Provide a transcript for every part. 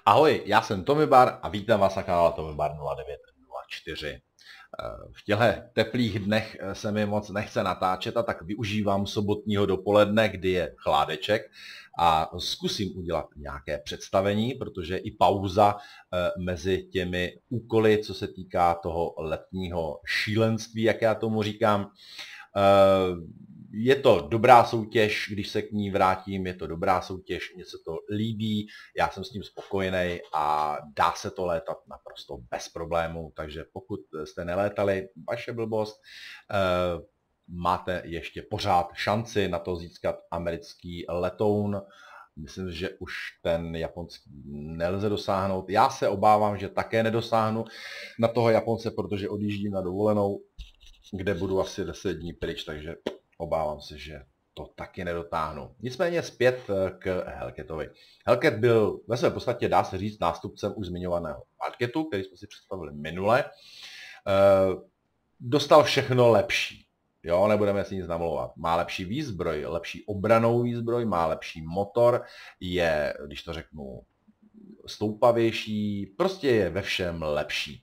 Ahoj, já jsem Tomibar a vítám vás na kanále Tomibar 0904. V těchto teplých dnech se mi moc nechce natáčet a tak využívám sobotního dopoledne, kdy je chládeček a zkusím udělat nějaké představení, protože i pauza mezi těmi úkoly, co se týká toho letního šílenství, jak já tomu říkám. Je to dobrá soutěž, když se k ní vrátím, je to dobrá soutěž, mně se to líbí, já jsem s tím spokojený a dá se to létat naprosto bez problémů, takže pokud jste nelétali, vaše blbost, máte ještě pořád šanci na to získat americký letoun. Myslím, že už ten japonský nelze dosáhnout. Já se obávám, že také nedosáhnu na toho Japonce, protože odjíždím na dovolenou, kde budu asi 10 dní pryč, takže obávám se, že to taky nedotáhnu. Nicméně zpět k Hellcatovi. Hellcat byl ve své podstatě, dá se říct, nástupcem už zmiňovaného Wildcatu, který jsme si představili minule. Dostal všechno lepší. Jo, nebudeme si nic namlouvat. Má lepší výzbroj, lepší obranou výzbroj, má lepší motor, je, když to řeknu, stoupavější, prostě je ve všem lepší.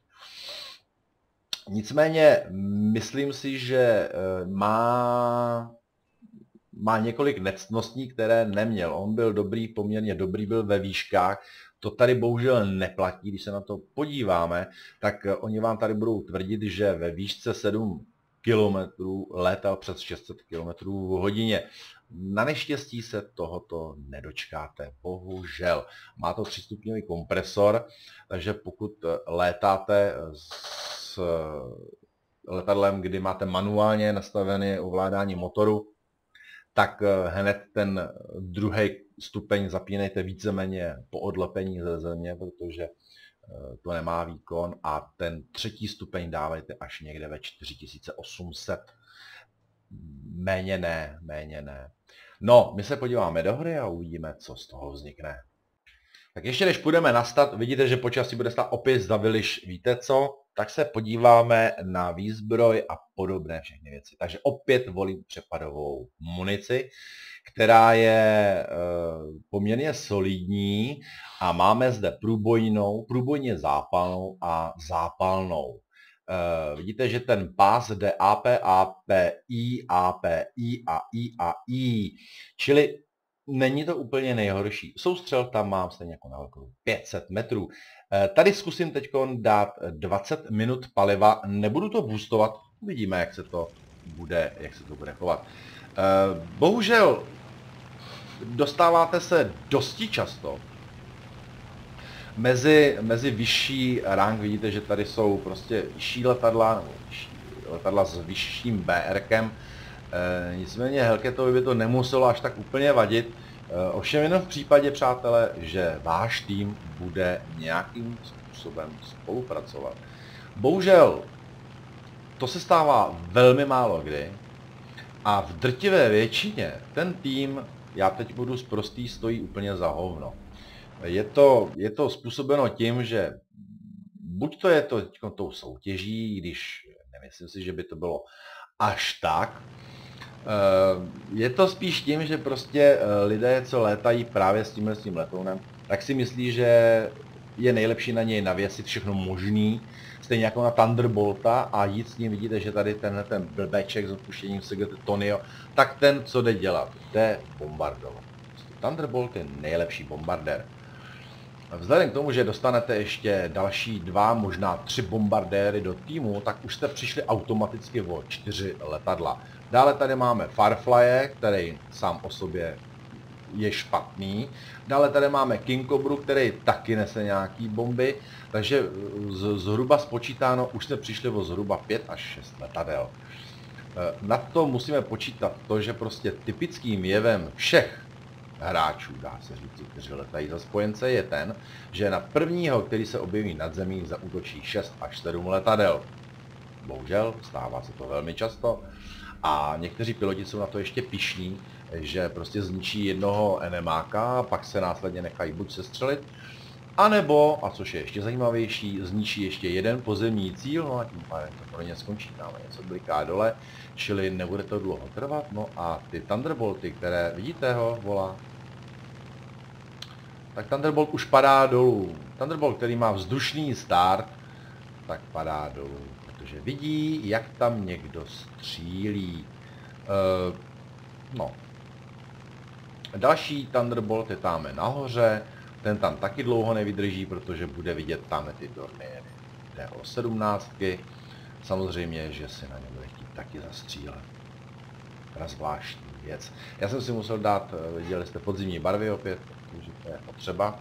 Nicméně myslím si, že má několik nectností, které neměl. On byl dobrý, poměrně dobrý byl ve výškách. To tady bohužel neplatí, když se na to podíváme, tak oni vám tady budou tvrdit, že ve výšce 7 km létal přes 600 km v hodině. Na neštěstí se tohoto nedočkáte, bohužel. Má to 3stupňový kompresor, takže pokud létáte s letadlem, kdy máte manuálně nastavené ovládání motoru, tak hned ten druhý stupeň zapínejte víceméně po odlepení ze země, protože to nemá výkon, a ten třetí stupeň dávejte až někde ve 4800. Méně ne. No, my se podíváme do hry a uvidíme, co z toho vznikne. Tak ještě než půjdeme na start, vidíte, že počasí bude stát opět zaviliš, víte co? Tak se podíváme na výzbroj a podobné všechny věci. Takže opět volím přepadovou munici, která je poměrně solidní a máme zde průbojně zápalnou a zápalnou. Vidíte, že ten pás jde AP, API, API a IAI, čili není to úplně nejhorší. Soustřel tam mám stejně jako na velkou 500 metrů. Tady zkusím teď dát 20 minut paliva, nebudu to boostovat, uvidíme, jak se to bude chovat. Bohužel dostáváte se dosti často mezi vyšší rang, vidíte, že tady jsou prostě vyšší letadla, nebo letadla s vyšším BRkem. Nicméně Hellcatovi by to nemuselo až tak úplně vadit. Ovšem jenom v případě, přátelé, že váš tým bude nějakým způsobem spolupracovat. Bohužel to se stává velmi málo kdy a v drtivé většině ten tým, já teď budu sprostý, stojí úplně za hovno. Je to způsobeno tím, že buď to je to tou soutěží, když nemyslím si, že by to bylo až tak. Je to spíš tím, že prostě lidé, co létají právě s tím letounem, tak si myslí, že je nejlepší na něj navěsit všechno možný, stejně jako na Thunderbolta, a jít s ním, vidíte, že tady ten blbeček s odpuštěním se Tonio, tak ten, co jde dělat, jde bombardovat. Thunderbolt je nejlepší bombardér. Vzhledem k tomu, že dostanete ještě další 2, možná 3 bombardéry do týmu, tak už jste přišli automaticky o 4 letadla. Dále tady máme Firefly, který sám o sobě je špatný. Dále tady máme King Cobru, který taky nese nějaký bomby, takže zhruba spočítáno už jste přišli o zhruba 5 až 6 letadel. Na to musíme počítat to, že prostě typickým jevem všech hráčů, dá se říct, kteří letají za spojence, je ten, že na prvního, který se objeví nad zemí, zaútočí 6 až 7 letadel. Bohužel, stává se to velmi často a někteří piloti jsou na to ještě pyšní, že prostě zničí jednoho enemáka a pak se následně nechají buď sestřelit, anebo, a což je ještě zajímavější, zničí ještě jeden pozemní cíl, no a tím pádem to pro ně skončí, tam něco bliká dole, čili nebude to dlouho trvat. No a ty Thunderbolty, které vidíte ho, volá, tak Thunderbolt už padá dolů. Thunderbolt, který má vzdušný start, tak padá dolů, protože vidí, jak tam někdo střílí. No. Další Thunderbolt je tam nahoře, ten tam taky dlouho nevydrží, protože bude vidět tam ty tornéry. Jde o 17. Samozřejmě, že si na ně bude chtít taky zastřílet. Teda zvláštní věc. Já jsem si musel dát, viděli jste, podzimní barvy opět, protože to je potřeba.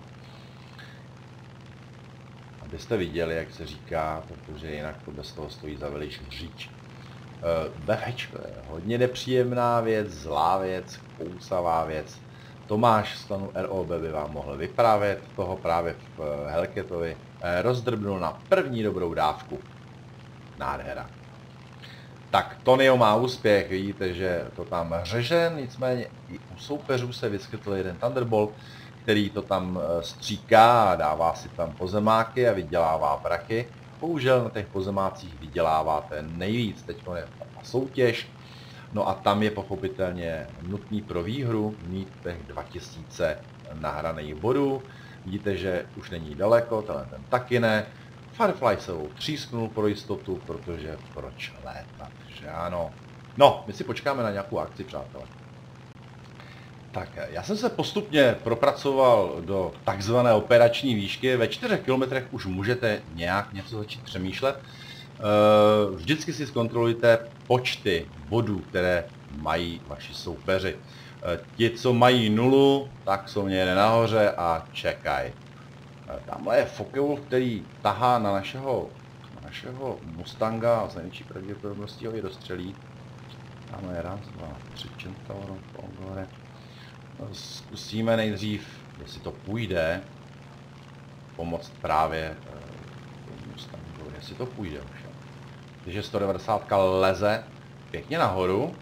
Abyste viděli, jak se říká, protože jinak to bez toho stojí za velič říč. Befečko je hodně nepříjemná věc, zlá věc, kousavá věc. Tomáš z klanu ROB by vám mohl vyprávět, toho právě v Hellcatovi rozdrbnul na první dobrou dávku. Nádhera. Tak Tonio má úspěch, vidíte, že to tam řeže, nicméně i u soupeřů se vyskytl jeden Thunderbolt, který to tam stříká a dává si tam pozemáky a vydělává prachy. Bohužel na těch pozemácích vyděláváte nejvíc, teď je soutěž, no a tam je pochopitelně nutný pro výhru mít těch 2000 nahraných bodů. Vidíte, že už není daleko, ten taky ne. Firefly se ho třísknul pro jistotu, protože proč létat, že ano. No, my si počkáme na nějakou akci, přátelé. Tak, já jsem se postupně propracoval do takzvané operační výšky. Ve 4 kilometrech už můžete nějak něco začít přemýšlet. Vždycky si zkontrolujte počty bodů, které mají vaši soupeři. Ti, co mají 0, tak jsou někde nahoře a čekají. Tamhle je Focke-Wulf, který tahá na našeho Mustanga a s největší pravděpodobností ho i dostřelí. Tamhle je 1, 2, 3 Centauro, Pongore. Zkusíme nejdřív, jestli to půjde, pomoct právě Mustangu, jestli to půjde už. Takže 190 leze pěkně nahoru.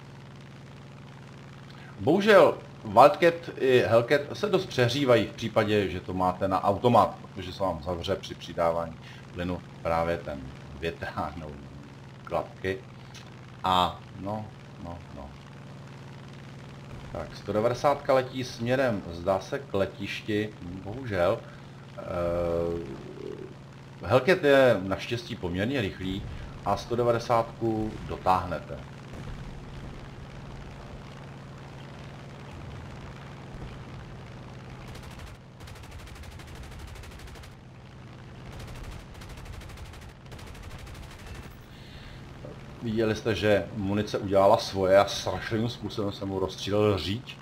Bohužel Wildcat i Hellcat se dost přehřívají v případě, že to máte na automat, protože se vám zavře při přidávání plynu právě ten větrák nebo klapky. A no. Tak 190 letí směrem, zdá se, k letišti, bohužel. Hellcat je naštěstí poměrně rychlý a 190 dotáhnete. Viděli jste, že munice udělala svoje a strašlivým způsobem jsem mu rozstřílel říč.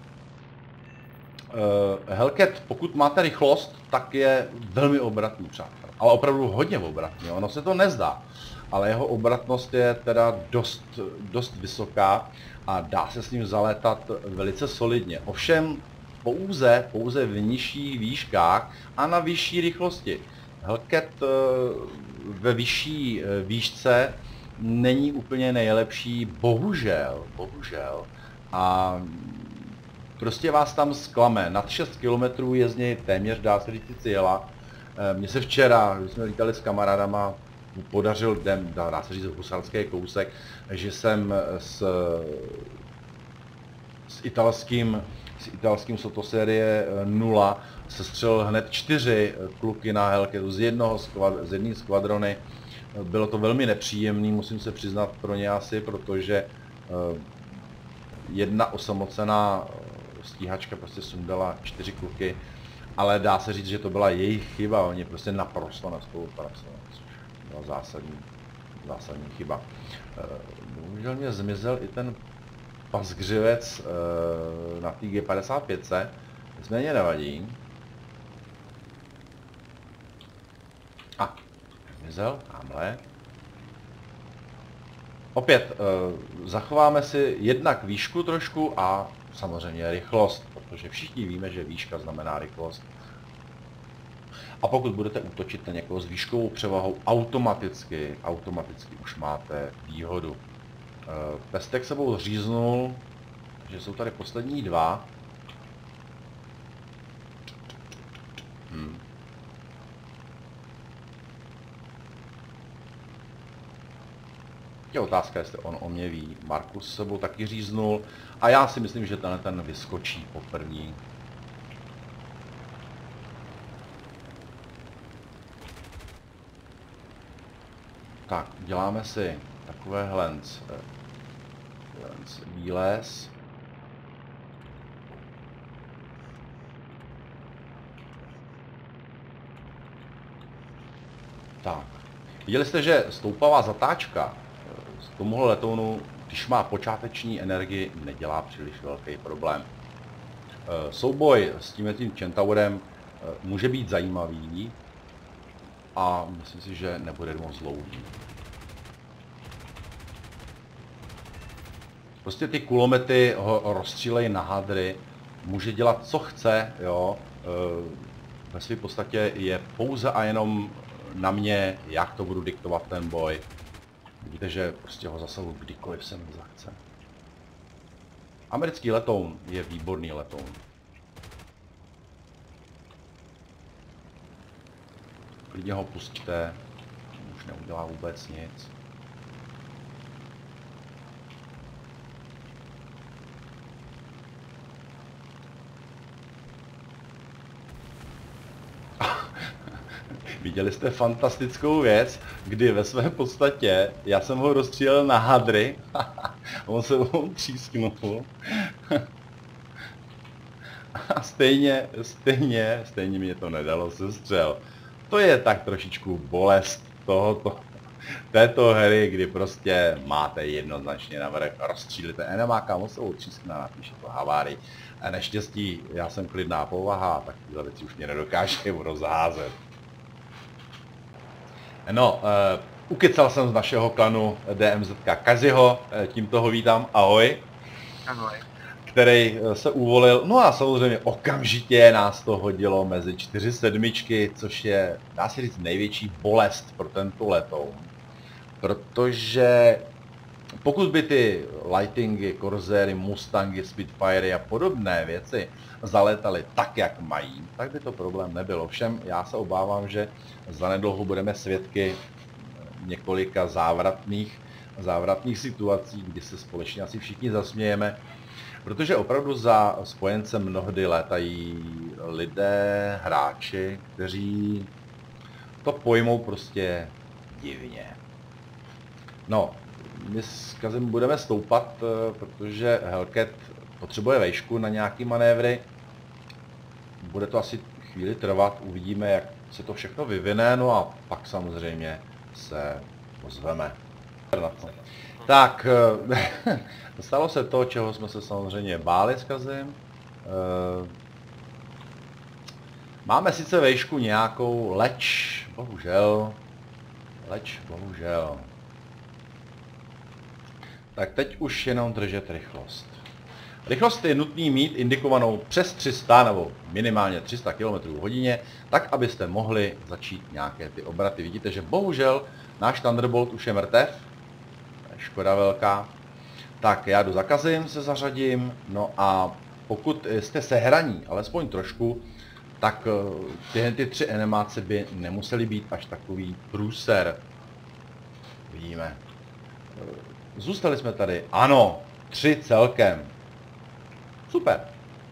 Hellcat, pokud máte rychlost, tak je velmi obratný, přátel. Ale opravdu hodně obratný, ono se to nezdá. Ale jeho obratnost je teda dost vysoká a dá se s ním zalétat velice solidně. Ovšem pouze v nižších výškách a na vyšší rychlosti. Hellcat ve vyšší výšce není úplně nejlepší, bohužel. A prostě vás tam zklame. Nad 6 km je z něj téměř, dá se říct, jela. Mně se včera, když jsme lítali s kamarádama, podařil, dá se říct, husarský kousek, že jsem s italským Sotoserie 0 sestřelil hned 4 kluky na Hellcatu z jedné skvadrony. Bylo to velmi nepříjemné, musím se přiznat pro ně asi, protože jedna osamocená stíhačka prostě sundala 4 kluky, ale dá se říct, že to byla jejich chyba, oni prostě naprosto nespolupracovali, což byla zásadní chyba. Bohužel mě zmizel i ten paskřivec na té G55, nicméně nevadí. A zmizel, tamhle. Opět zachováme si jednak výšku trošku a samozřejmě rychlost, protože všichni víme, že výška znamená rychlost. A pokud budete útočit na někoho s výškovou převahou, automaticky už máte výhodu. Pestek sebou říznul, že jsou tady poslední 2. Je otázka, jestli on o mě ví. Markus sebou taky říznul a já si myslím, že ten vyskočí poprvé. Tak, děláme si takovéhle výlez. Tak. Viděli jste, že stoupavá zatáčka z tomuhle letounu, když má počáteční energii, nedělá příliš velký problém. Souboj s tím Centaurem může být zajímavý a myslím si, že nebude moc dlouhý. Prostě ty kulomety ho rozstřílejí na hadry, může dělat co chce, jo. Ve své podstatě je pouze a jenom na mě, jak to budu diktovat ten boj. Vidíte, že prostě ho zasahu kdykoliv se mi zachce. Americký letoun je výborný letoun. Klidně ho pustíte, už neudělá vůbec nic. Viděli jste fantastickou věc, kdy ve své podstatě já jsem ho rozstřílel na hadry a on se mu třísknul. A stejně mě to nedalo sestřel. To je tak trošičku bolest této hry, kdy prostě máte jednoznačně navrch, rozstřílíte enemáka, on se ho třískne, napíše to havárii. A neštěstí, já jsem klidná povaha, tak tyhle věci už mě nedokáže rozházet. No, ukecal jsem z našeho klanu DMZka Kaziho, tímto ho vítám, ahoj. Ahoj. Který se uvolil, no a samozřejmě okamžitě nás to hodilo mezi 4 sedmičky, což je, dá se říct, největší bolest pro tento letoun. Protože pokud by ty Lightingy, Corsairy, Mustangy, Spitfirey a podobné věci zalétaly tak, jak mají, tak by to problém nebylo. Všem já se obávám, že zanedlouho budeme svědky několika závratných situací, kdy se společně asi všichni zasmějeme, protože opravdu za spojencem mnohdy létají lidé, hráči, kteří to pojmou prostě divně. No, my s Kazem budeme stoupat, protože Hellcat potřebuje vejšku na nějaký manévry. Bude to asi chvíli trvat, uvidíme, jak se to všechno vyvine, no a pak samozřejmě se ozveme. Tak, stalo se to, čeho jsme se samozřejmě báli s Kazem. Máme sice vejšku nějakou, leč bohužel. Tak teď už jenom držet rychlost. Rychlost je nutný mít indikovanou přes 300 nebo minimálně 300 km/h, tak abyste mohli začít nějaké ty obraty. Vidíte, že bohužel náš Thunderbolt už je mrtev. Škoda velká. Tak já jdu za Kazem, se zařadím, no a pokud jste sehraní, alespoň trošku, tak ty 3 animace by nemusely být až takový průser. Vidíme. Zůstali jsme tady. Ano, 3 celkem. Super.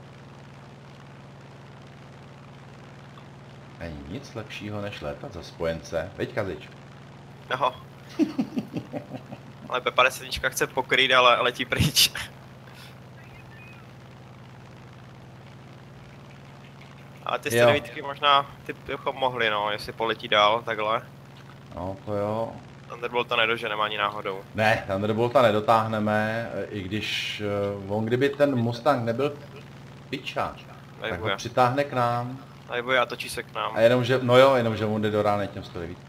Není nic lepšího, než létat za spojence. Veď, Kazič? No. Ale P50 chce pokrýt, ale letí pryč. Ale ty 109 možná ty bychom mohli, no, jestli poletí dál, takhle. No, to jo. Thunderbolta nedoženeme ani náhodou. Ne, Thunderbolta nedotáhneme, i když on kdyby ten Mustang nebyl piča, tak ho přitáhne k nám. A točí se k nám. A jenomže, no jo, jenomže on jde do rány těm 109.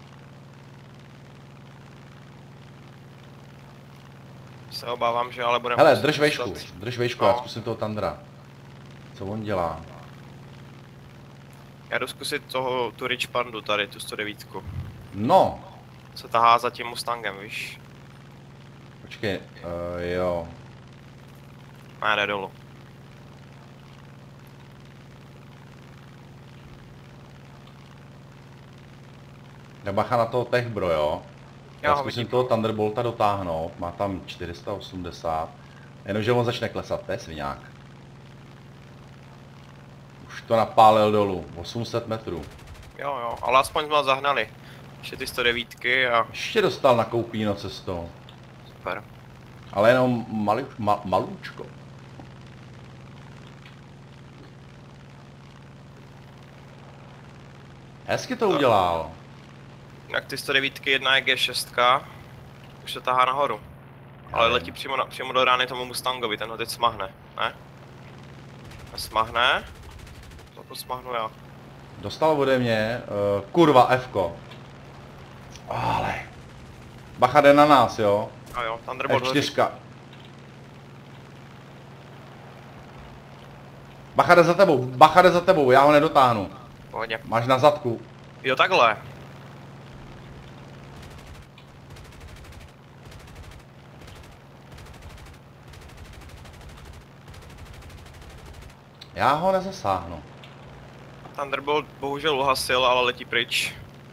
Se obávám, že ale budeme... Hele, drž vejšku, no. Já zkusím toho Thundera. Co on dělá? Já jdu zkusit tu Rich Pandu tady, tu 109. No. Se tahá za tím Mustangem, víš? Počkej, jo. A jde dolů. Nebacha na toho Tech Bro, jo? Já zkusím vidím. toho Thunderbolta dotáhnout, má tam 480. Jenomže on začne klesat, to je sviňák. Už to napálil dolů, 800 metrů. Jo, ale aspoň jsme ho zahnali. Ještě ty 109 a... Ještě dostal na Koupíno cestou. Super. Ale jenom malůčko. Hezky to udělal. Jinak ty 109 jedna je G6, už se tahá nahoru. Ale letí přímo do rány tomu Mustangovi, ten ho teď smahne, ne? Smahne? To smahnu já. Dostal ode mě, kurva F-ko. Ale. Bacha jde na nás, jo? A jo, Thunderbolt hoří. F4. Bacha jde za tebou, já ho nedotáhnu. Pohodě. Máš na zadku. Jo, takhle. Já ho nezasáhnu. Thunderbolt bohužel uhasil, ale letí pryč.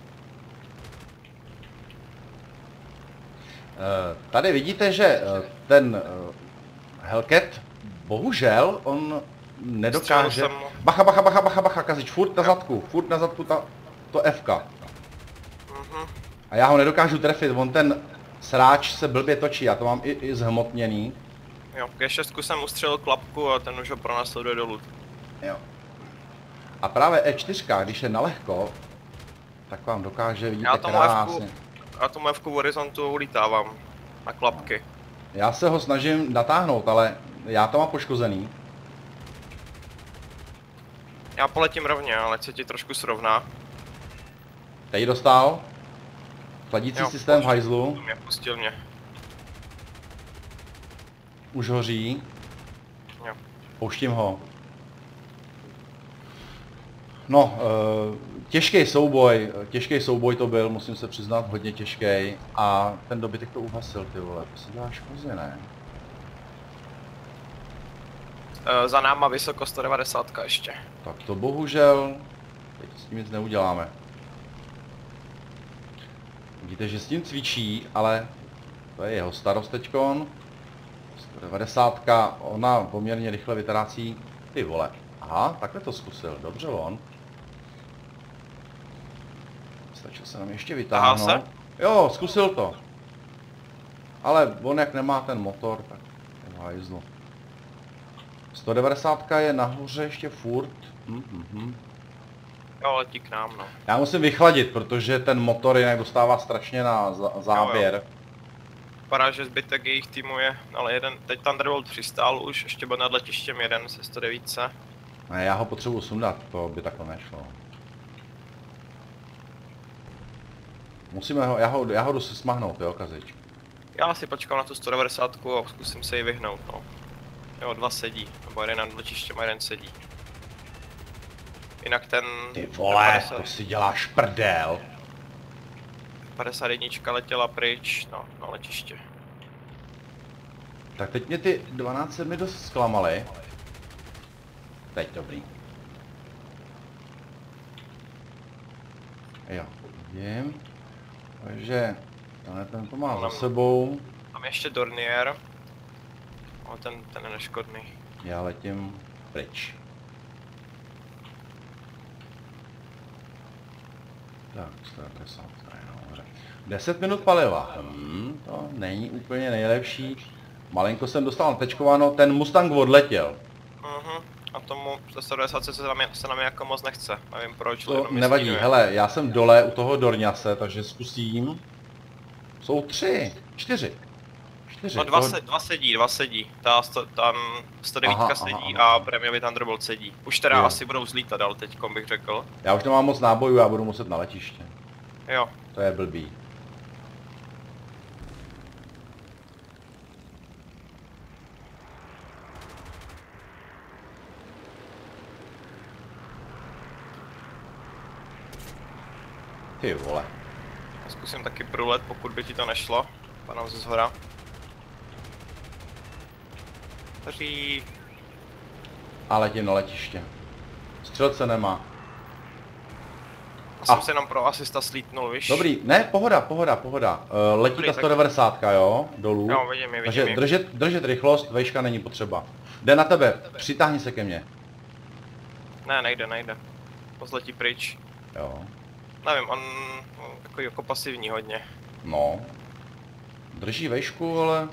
Tady vidíte, že ten Hellcat, bohužel, on nedokáže... Bacha, kazič, furt na zadku to F-ka. A já ho nedokážu trefit, on ten sráč se blbě točí, já to mám i zhmotněný. Jo, G6 jsem ustřelil klapku a ten už ho pronásleduje dolů. Jo. A právě E4, když je nalehko, tak vám dokáže, vidíte, krásně. Já tomu F-ku v horizontu ulítávám na klapky. Já se ho snažím natáhnout, ale já to mám poškozený. Já poletím rovně, ale se ti trošku srovná. Teď dostal. Chladící systém v hajzlu. Pustil mě. Už hoří. Jo. Pouštím ho. No, těžký souboj to byl, musím se přiznat, hodně těžký. A ten dobytek to uhasil, ty vole, to si děláš kozy, ne? Za náma vysoko 190 ještě. Tak to bohužel, teď s tím nic neuděláme. Vidíte, že s tím cvičí, ale to je jeho starost teďkon. 190, ona poměrně rychle vytrácí. Ty vole. Aha, takhle to zkusil, dobře on. Stačil se nám ještě vytáhnout. Jo, zkusil to. Ale on jak nemá ten motor, tak je v hajzlu. 190 je nahoře ještě furt. Jo, letí k nám, no. Já musím vychladit, protože ten motor jinak dostává strašně na záběr. Jo. Vypadá, že zbytek jejich týmu je, ale jeden, teď Thunderbolt přistál už, ještě byl nad letištěm jeden se 109. Ne, já ho potřebuji sundat, to by takhle nešlo. Musíme ho, já ho jdu si smahnout, jo, kazič. Já si počkám na tu 190 a zkusím se ji vyhnout, no. Jo, dva sedí, nebo jeden nad letištěm a jeden sedí. Jinak ten... Ty vole, 50, to si děláš prdel. 51 letěla pryč, no, na letiště. Tak teď mě ty 12 mi dost zklamaly. Teď dobrý. Jo, vidím. Takže ten to má za sebou. Tam ještě Dornier. Ale ten je neškodný. Já letím pryč. Tak, 150, no, 10 minut paliva. To není úplně nejlepší. Malinko jsem dostal natečkováno, ten Mustang odletěl. A tomu 190 se nám jako moc nechce, nevím proč. To nevadí, hele, já jsem dole u toho Dorňase, takže zkusím. Jsou 4. No dva sedí, tam 109 sedí a prémiový Thunderbolt sedí. Už teda asi budou zlítat dál teďkom, bych řekl. Já už nemám moc nábojů, já budu muset na letiště. Jo. To je blbý. Ty vole. Zkusím taky průlet, pokud by ti to nešlo. Panám ze zhora. Daří. A letím na letiště. Střelce nemá. Jsem se jenom pro asista slítnul, víš? Dobrý, ne, pohoda. Letí ta 190, jo, dolů. Jo, vidím ji. Takže držet rychlost, vejška není potřeba. Jde na tebe, přitáhni se ke mně. Ne, nejde. Pozletí pryč. Jo. Nevím, on takový jako pasivní hodně. No. Drží vejšku, ale...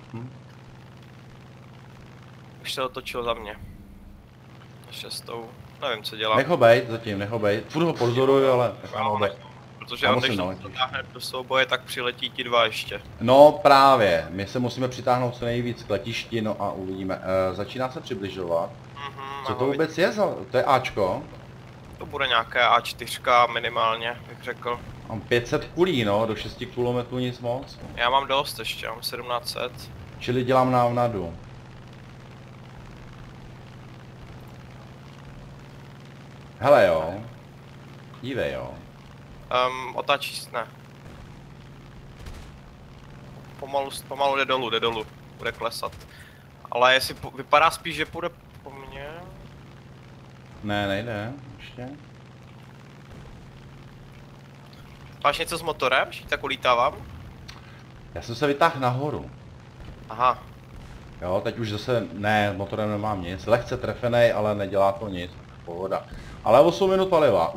Už se otočil za mě. Šestou. Nevím, co dělá. Nech ho bejt zatím, nech ho bejt. Furt ho pozoruj, ale nechám ho bejt. Protože on když to dotáhne do souboje, tak přiletí ti dva ještě. No právě, my se musíme přitáhnout co nejvíc k letišti, no a uvidíme. Začíná se přibližovat. Co to vůbec je za... To je Ačko? To bude nějaké A4 minimálně, bych řekl. Mám 500 kulí, no, do 6 km nic moc. Já mám dost ještě, mám 1700. Čili dělám návnadu. Hele jo. Dívej jo. Otáčí ne. Pomalu jde dolů. Bude klesat. Ale jestli vypadá spíš, že půjde po mně. Ne, nejde, ještě. Máš něco s motorem, že tak ulítávám? Já jsem se vytáhl nahoru. Aha. Jo, teď už zase, ne, motorem nemám nic. Lehce trefenej, ale nedělá to nic. Pohoda. Ale 8 minut paliva.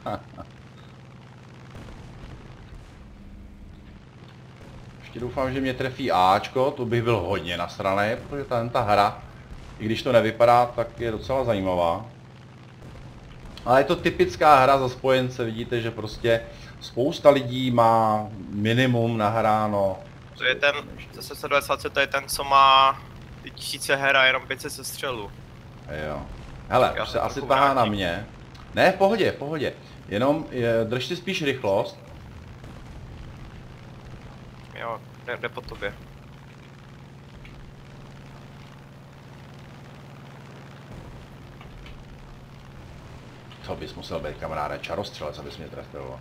Ještě doufám, že mě trefí Ačko, to bych byl hodně nasranej, protože ta hra, i když to nevypadá, tak je docela zajímavá. Ale je to typická hra za spojence, vidíte, že prostě spousta lidí má minimum nahráno. To je ten, zase 120, to je ten, co má 1000 her a jenom 500 sestřelů. Jo. Hele, už se asi tahá na mě. Ne, v pohodě. Jenom drž si spíš rychlost. Jo, jde po tobě. To bys musel být, kamaráde, čarostřelec, abys mě trefil.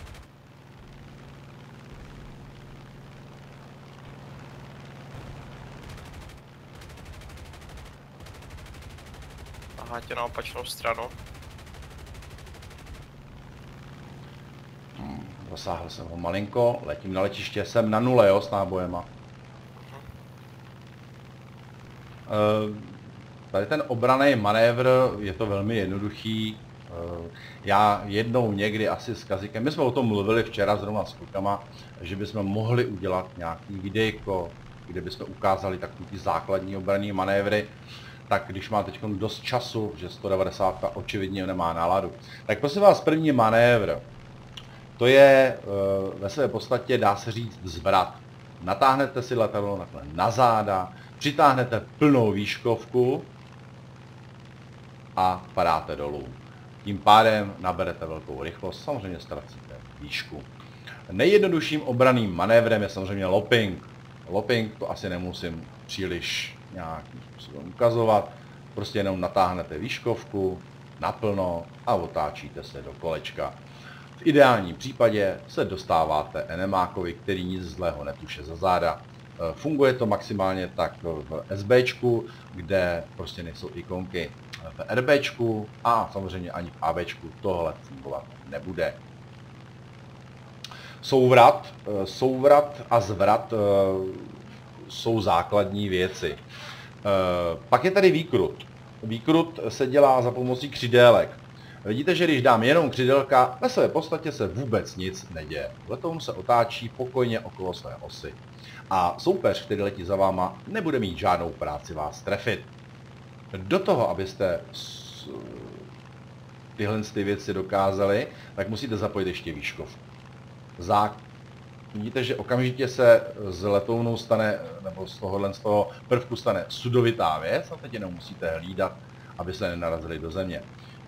Aha, tě na opačnou stranu. Zasáhl jsem ho malinko, letím na letiště, jsem na nule, jo, s nábojema. Tady ten obranný manévr, je to velmi jednoduchý. Já jednou někdy asi s Kazikem, my jsme o tom mluvili včera zrovna s klukama, že bychom mohli udělat nějaký videjko, kde bychom ukázali takový ty základní obranný manévry. Tak když má teď dost času, že 190 očividně nemá náladu. Tak prosím vás, první manévr. To je ve své podstatě, dá se říct, zvrat. Natáhnete si letadlo takhle na záda, přitáhnete plnou výškovku a padáte dolů. Tím pádem naberete velkou rychlost, samozřejmě ztracíte výšku. Nejjednodušším obranným manévrem je samozřejmě looping. Looping to asi nemusím příliš nějakým způsobem ukazovat. Prostě jenom natáhnete výškovku naplno a otáčíte se do kolečka. V ideálním případě se dostáváte enemákovi, který nic zlého netuše za záda. Funguje to maximálně tak v SBčku, kde prostě nejsou ikonky. V RBčku a samozřejmě ani v ABčku tohle fungovat nebude. Souvrat a zvrat jsou základní věci. Pak je tady výkrut. Výkrut se dělá za pomocí křidélek. Vidíte, že když dám jenom křidelka, ve své podstatě se vůbec nic neděje. Letoun se otáčí pokojně okolo své osy. A soupeř, který letí za váma, nebude mít žádnou práci vás trefit. Do toho, abyste tyhle věci dokázali, tak musíte zapojit ještě výškovku. Vidíte, že okamžitě se z letounu stane, nebo z toho prvku stane sudovitá věc a teď jenom musíte hlídat, aby se nenarazili do země.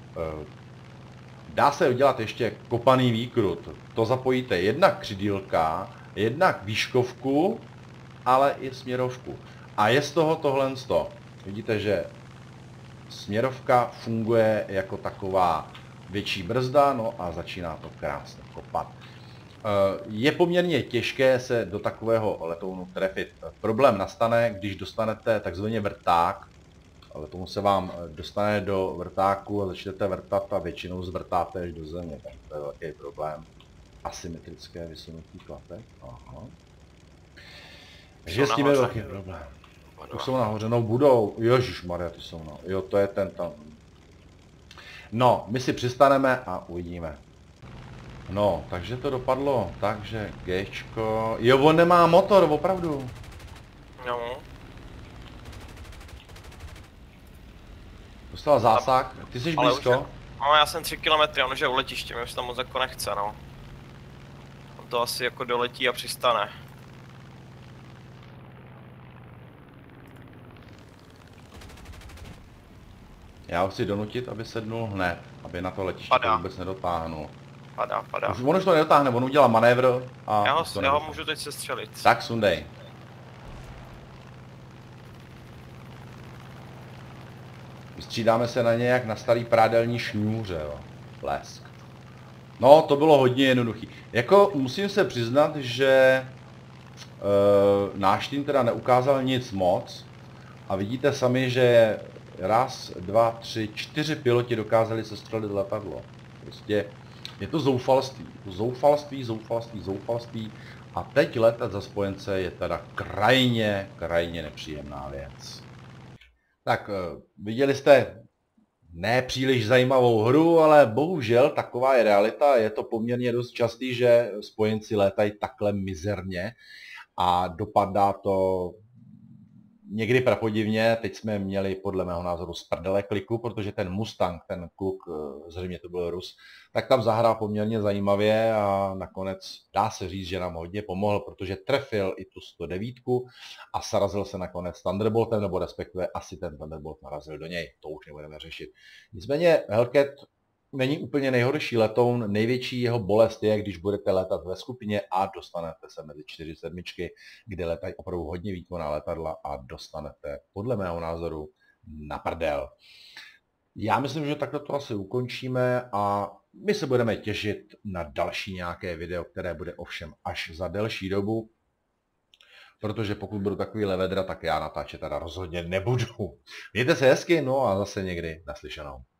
Dá se udělat ještě kopaný výkrut. To zapojíte jednak křidílka, jednak výškovku, ale i směrovku. A je z toho tohle. Vidíte, že směrovka funguje jako taková větší brzda, no a začíná to krásně kopat. Je poměrně těžké se do takového letounu trefit. Problém nastane, když dostanete takzvaný vrták. Letoun se vám dostane do vrtáku a začnete vrtat a většinou zvrtáte až do země. Tak to je velký problém. Asymetrické vysunutí klapek. Aha. Takže s tím je velký problém. Už jsou nahoře, no budou. Ježišmarja, ty jsou no. Jo, to je ten tam. No, my si přistaneme a uvidíme. No, takže to dopadlo tak, že Gčko... Jo, on nemá motor, opravdu. No. Dostal zásah, ty jsi blízko? No, já jsem 3 km, on už je u letiště, mě už tam moc jako nechce, no. On to asi jako doletí a přistane. Já ho chci donutit, aby sednul hned, aby na to letiště to vůbec nedotáhnul. Padá. On už to nedotáhne, on udělá manévr a... Já ho můžu teď sestřelit. Tak sundej. Vystřídáme se na ně jak na starý prádelní šňůře, jo. Blesk. No, to bylo hodně jednoduchý. Jako, musím se přiznat, že náš tým teda neukázal nic moc. A vidíte sami, že raz, dva, tři, 4 piloti dokázali sestřelit letadlo. Prostě je to zoufalství. Zoufalství. A teď letat za spojence je teda krajně nepříjemná věc. Tak, viděli jste nepříliš zajímavou hru, ale bohužel taková je realita. Je to poměrně dost častý, že spojenci létají takhle mizerně a dopadá to někdy prapodivně. Teď jsme měli podle mého názoru z prdele kliku, protože ten Mustang, ten kluk, zřejmě to byl Rus, tak tam zahrál poměrně zajímavě a nakonec dá se říct, že nám hodně pomohl, protože trefil i tu 109 a sarazil se nakonec Thunderboltem, nebo respektive asi ten Thunderbolt narazil do něj. To už nebudeme řešit. Nicméně Hellcat není úplně nejhorší letoun, největší jeho bolest je, když budete letat ve skupině a dostanete se mezi 4 sedmičky, kde letají opravdu hodně výkonná letadla a dostanete, podle mého názoru, na prdel. Já myslím, že takto to asi ukončíme a my se budeme těšit na další nějaké video, které bude ovšem až za delší dobu, protože pokud budu takovýhle vedra, tak já natáčet teda rozhodně nebudu. Mějte se hezky, no a zase někdy naslyšenou.